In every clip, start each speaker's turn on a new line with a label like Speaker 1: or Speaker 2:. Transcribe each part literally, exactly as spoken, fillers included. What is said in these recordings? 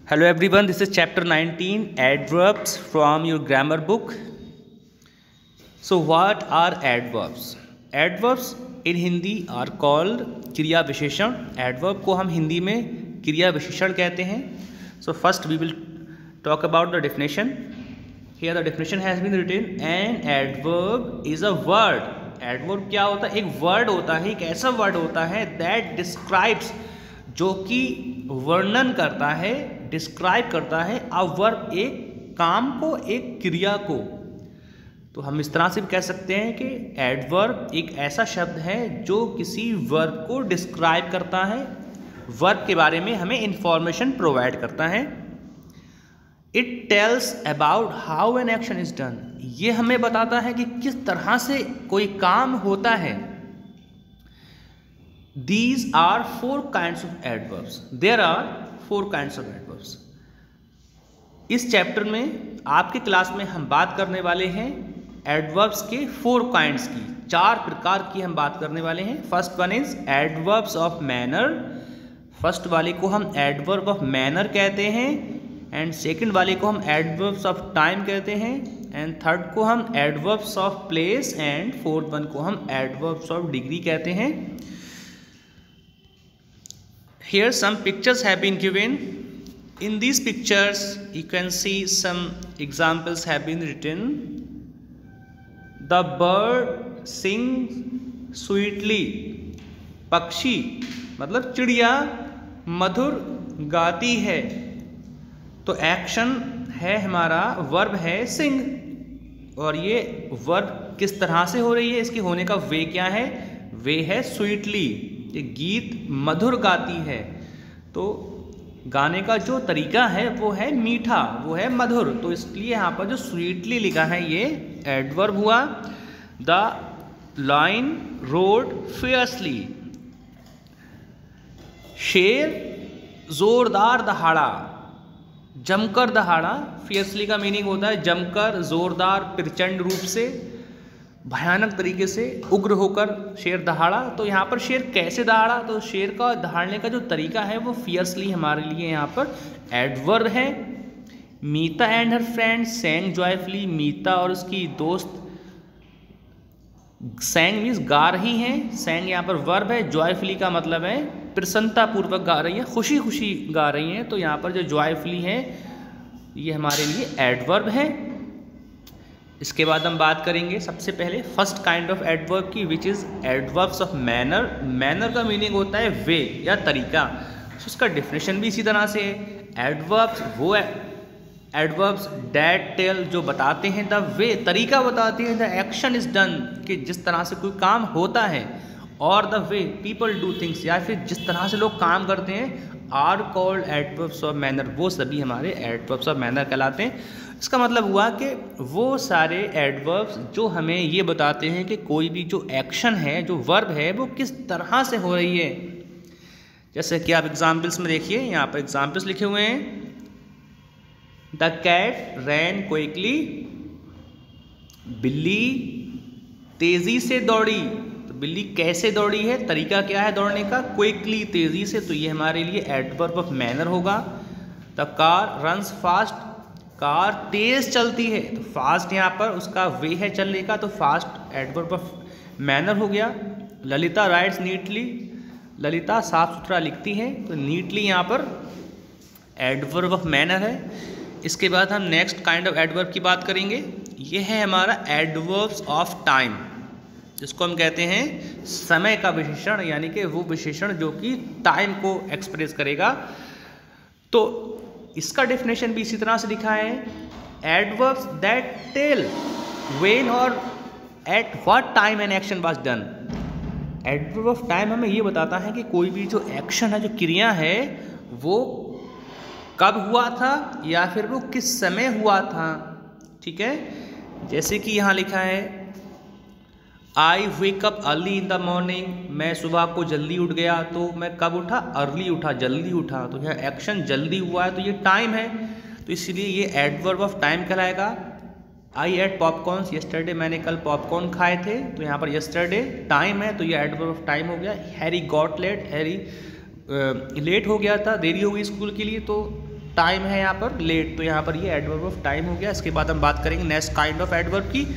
Speaker 1: Hello everyone, this is chapter nineteen, adverbs from your grammar book. So what are adverbs? Adverbs in Hindi are called क्रिया विशेषण. Adverb को हम हिंदी में क्रिया विशेषण कहते हैं. So first we will talk about the definition. Here the definition has been written. An adverb is a word. Adverb क्या होता है? एक word होता है, एक ऐसा word होता है that describes, जो कि वर्णन करता है, डिस्क्राइब करता है अ वर्ब, एक काम को, एक क्रिया को. तो हम इस तरह से भी कह सकते हैं कि एडवर्ब एक ऐसा शब्द है जो किसी वर्ब को डिस्क्राइब करता है, वर्ब के बारे में हमें इंफॉर्मेशन प्रोवाइड करता है. It tells about how an action is done. ये हमें बताता है कि किस तरह से कोई काम होता है. These are four kinds of adverbs. There are four kinds of adverbs. इस चैप्टर में आपके क्लास में हम बात करने वाले हैं adverbs के four kinds की, चार प्रकार की हम बात करने वाले हैं. First one is adverbs of manner. First वाले को हम adverb of manner कहते हैं, and second वाले को हम adverbs of time कहते हैं, and third को हम adverbs of place, and fourth one को हम adverbs of degree कहते हैं. Here some pictures have been given. In these pictures you can see some examples have been written. The bird sings sweetly. पक्षी मतलब चिड़िया मधुर गाती है. तो एक्शन है हमारा, वर्ब है sing, और ये वर्ब किस तरह से हो रही है, इसके होने का वे क्या है? वे है sweetly. ये गीत मधुर गाती है. तो गाने का जो तरीका है वो है मीठा, वो है मधुर. तो इसलिए यहाँ पर जो स्वीटली लिखा है ये एडवर्ब हुआ. The lion roared fiercely. शेर जोरदार दहाड़ा, जमकर दहाड़ा. फियर्सली का मीनिंग होता है जमकर, जोरदार, प्रचंड रूप से, भयानक तरीके से, उग्र होकर शेर दहाड़ा. तो यहाँ पर शेर कैसे दहाड़ा? तो शेर का दहाड़ने का जो तरीका है वो फियर्सली हमारे लिए यहाँ पर एडवर्ब है. Meeta and her friend sang joyfully. Meeta और उसकी दोस्त सैंग मीन्स गा रही हैं. सैंग यहाँ पर वर्ब है. जॉयफुली का मतलब है प्रसन्नता पूर्वक गा रही है, खुशी खुशी गा रही हैं. तो यहाँ पर जो जॉयफुली है ये हमारे लिए एडवर्ब है. इसके बाद हम बात करेंगे सबसे पहले फर्स्ट काइंड ऑफ एडवर्ब की, which is adverbs of manner. Manner का मीनिंग होता है वे या तरीका. तो उसका डिफिनेशन भी इसी तरह से है. एडवर्ब्स वो एडवर्ब्स डैट टेल, जो बताते हैं द वे, तरीका बताते हैं द एक्शन इज डन, कि जिस तरह से कोई काम होता है, और the way people do things, या फिर जिस तरह से लोग काम करते हैं, are called adverbs of manner. वो सभी हमारे एडवर्ब्स ऑफ मैनर कहलाते हैं. इसका मतलब हुआ कि वो सारे एडवर्ब्स जो हमें ये बताते हैं कि कोई भी जो एक्शन है, जो वर्ब है, वो किस तरह से हो रही है. जैसे कि आप एग्जाम्पल्स में देखिए, यहाँ पर एग्जाम्पल्स लिखे हुए हैं. The cat ran quickly. बिल्ली तेजी से दौड़ी. तो बिल्ली कैसे दौड़ी है, तरीका क्या है दौड़ने का? क्विकली, तेजी से. तो ये हमारे लिए एडवर्ब ऑफ मैनर होगा. The car runs fast. Car तेज चलती है. तो फास्ट यहाँ पर उसका वे है चलने का, तो फास्ट एडवर्ब ऑफ मैनर हो गया. Lalita rights neatly. ललिता साफ सुथरा लिखती है. तो नीटली यहाँ पर एडवर्ब ऑफ मैनर है. इसके बाद हम नेक्स्ट काइंड ऑफ एडवर्ब की बात करेंगे. ये है हमारा एडवर्ब्स ऑफ टाइम, जिसको हम कहते हैं समय का विशेषण, यानी कि वो विशेषण जो कि टाइम को एक्सप्रेस करेगा. तो इसका डेफिनेशन भी इसी तरह से लिखा है. एडवर्ब्स दैट टेल व्हेन और at what time an action was done. Adverb of time हमें ये बताता है कि कोई भी जो एक्शन है, जो क्रिया है, वो कब हुआ था या फिर वो किस समय हुआ था. ठीक है, जैसे कि यहाँ लिखा है I wake up early in the morning. मैं सुबह को जल्दी उठ गया. तो मैं कब उठा? अर्ली उठा, जल्दी उठा. तो यह एक्शन जल्दी हुआ है, तो ये टाइम है. तो इसलिए ये एडवर्ब ऑफ टाइम कहलाएगा. I ate popcorns yesterday. मैंने कल पॉपकॉर्न खाए थे. तो यहाँ पर यस्टरडे टाइम है, तो ये एडवर्ब ऑफ टाइम हो गया. Harry got late. Harry late हो गया था, देरी हो गई स्कूल के लिए, तो टाइम है यहाँ पर लेट, तो यहाँ पर ये एडवर्ब ऑफ टाइम हो गया। इसके बाद हम बात करेंगे नेक्स्ट काइंड ऑफ एडवर्ब की।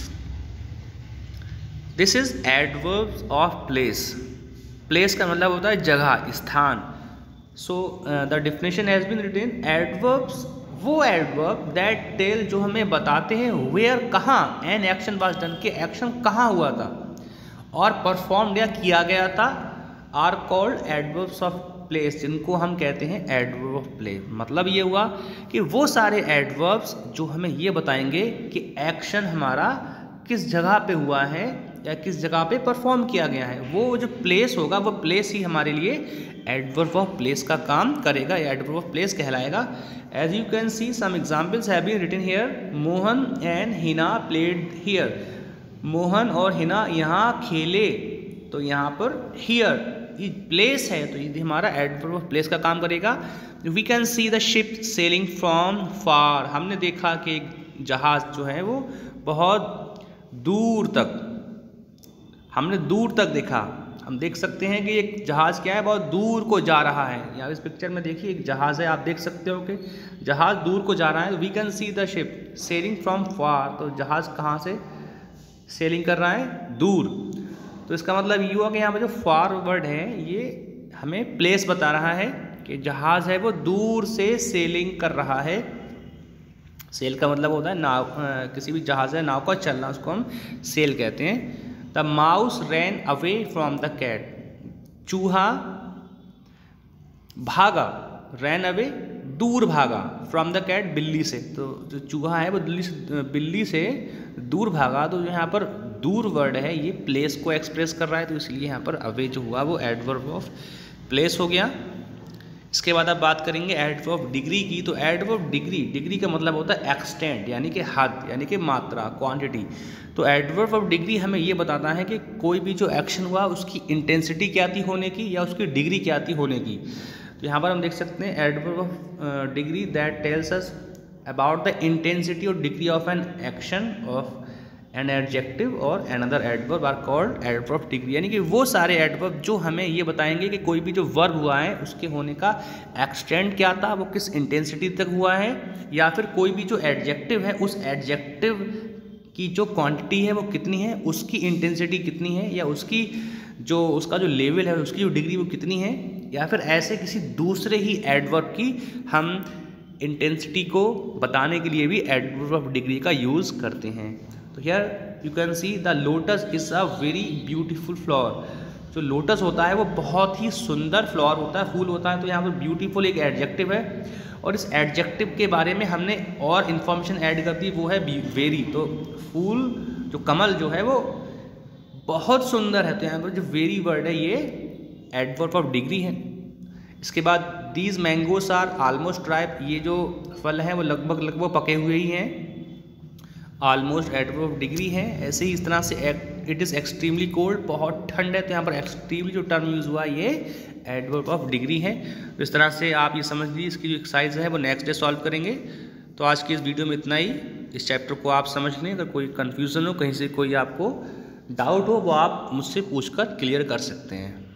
Speaker 1: This is adverbs of place. Place का मतलब होता है जगह, स्थान। So the definition has been written, adverbs वो एडवर्ब दैट टेल जो हमें बताते हैं वेयर कहाँ एन एक्शन वाज डन, के एक्शन कहाँ हुआ था और परफॉर्म या किया गया था, are called adverbs of place, जिनको हम कहते हैं एडवर्ब ऑफ प्लेस। मतलब ये हुआ कि वो सारे एडवर्ब्स जो हमें ये बताएंगे कि एक्शन हमारा किस जगह पे हुआ है या किस जगह पे परफॉर्म किया गया है, वो जो प्लेस होगा वो प्लेस ही हमारे लिए एडवर्ब ऑफ प्लेस का काम करेगा या एडवर्ब ऑफ प्लेस कहलाएगा। As you can see some examples have been written here, Mohan and Hina played here. Mohan और हिना यहाँ खेले, तो यहाँ पर हियर ये प्लेस है, तो ये हमारा एडवर्ब ऑफ प्लेस का काम करेगा। We can see the ship sailing from far. हमने देखा कि एक जहाज जो है वो बहुत दूर तक, हमने दूर तक देखा। हम देख सकते हैं कि एक जहाज क्या है, बहुत दूर को जा रहा है। यहाँ इस पिक्चर में देखिए एक जहाज है, आप देख सकते हो कि जहाज दूर को जा रहा है। We can see the ship sailing from far, तो जहाज कहाँ से सेलिंग कर रहा है, दूर। तो इसका मतलब ये हुआ कि यहाँ पर जो फार वर्ड है ये हमें प्लेस बता रहा है कि जहाज है वो दूर से सेलिंग कर रहा है। सेल का मतलब होता है नाव, किसी भी जहाज है नाव का चलना, उसको हम सेल कहते हैं। The mouse ran away from the cat. चूहा भागा, रैन अवे दूर भागा, फ्रॉम द कैट बिल्ली से। तो जो चूहा है वो दिल्ली से बिल्ली से दूर भागा, तो यहाँ पर दूर वर्ड है ये प्लेस को एक्सप्रेस कर रहा है, तो इसलिए यहाँ पर अवे जो हुआ वो एडवर्ब ऑफ प्लेस हो गया। इसके बाद आप बात करेंगे एडवर्ब ऑफ डिग्री की। तो एडवर्ब ऑफ डिग्री, डिग्री का मतलब होता है एक्सटेंट, यानी कि हद, यानी कि मात्रा, क्वांटिटी। तो एडवर्ब ऑफ डिग्री हमें ये बताता है कि कोई भी जो एक्शन हुआ उसकी इंटेंसिटी क्या थी होने की या उसकी डिग्री क्या थी होने की। तो यहाँ पर हम देख सकते हैं adverb of degree that tells us about the intensity और degree of an action of an adjective और another adverb are called adverb of degree. यानी कि वो सारे एडवर्ब जो हमें ये बताएंगे कि कोई भी जो वर्ब हुआ है उसके होने का एक्सटेंट क्या था, वो किस इंटेंसिटी तक हुआ है, या फिर कोई भी जो एडजेक्टिव है उस एडजेक्टिव की जो क्वांटिटी है वो कितनी है, उसकी इंटेंसिटी कितनी है, या उसकी जो उसका जो लेवल है उसकी जो डिग्री वो कितनी है, या फिर ऐसे किसी दूसरे ही एडवर्ब की हम इंटेंसिटी को बताने के लिए भी एडवर्ब ऑफ डिग्री का यूज़ करते हैं। तो here you can see the lotus is a very beautiful flower. जो लोटस होता है वो बहुत ही सुंदर फ्लावर होता है, फूल होता है। तो यहाँ पर ब्यूटीफुल एक एडजेक्टिव है, और इस एडजेक्टिव के बारे में हमने और इन्फॉर्मेशन ऐड कर दी, वो है वेरी। तो फूल जो कमल जो है वो बहुत सुंदर है, तो यहाँ पर जो वेरी वर्ड है ये एडवर्ब ऑफ डिग्री है। इसके बाद these mangoes are almost ripe. ये जो फल हैं वो लगभग लगभग पके हुए ही हैं, ऑलमोस्ट एडवर्ब ऑफ डिग्री है। ऐसे ही इस तरह से इट इज़ एक्सट्रीमली कोल्ड, बहुत ठंड है, तो यहाँ पर एक्सट्रीमली जो टर्म यूज़ हुआ ये एडवर्ब ऑफ डिग्री है। तो इस तरह से आप ये समझ लीजिए, इसकी जो एक्सरसाइज है वो नेक्स्ट डे सॉल्व करेंगे। तो आज की इस वीडियो में इतना ही। इस चैप्टर को आप समझ लें, अगर कोई कन्फ्यूज़न हो, कहीं से कोई आपको डाउट हो, वो आप मुझसे पूछकर क्लियर कर सकते हैं।